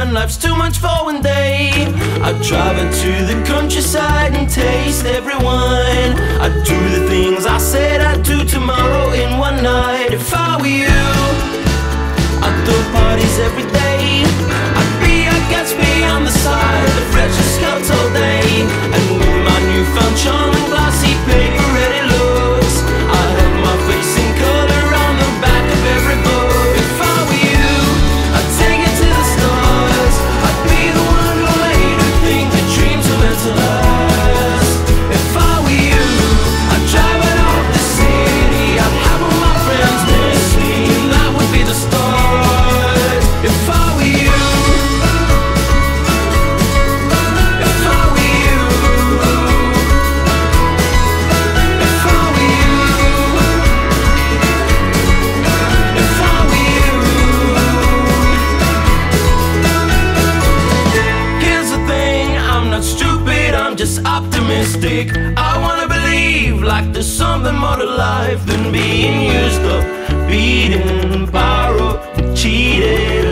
when life's too much for one day. I'd drive into the countryside and taste every wine. I'd do the things I said I'd do tomorrow in one night. If I were you, I'd throw parties every day. I'd be a Gatsby on the side, the freshest scout all day. And with my newfound charm and glossy paper ready looks, I'd have my face in color on the back of every book. If I were you, I'd take it to the stars. I'd be the one who made her think that dreams are meant to last. If I were you, I'd drive it off the city. I'd have all my friends miss me, and that would be the start. If I were you, if I were you, if I were you, if I were you. Here's the thing, I'm not stupid, I'm just optimistic. I wanna believe like there's something more to life than being used up, beaten, borrowed, cheated.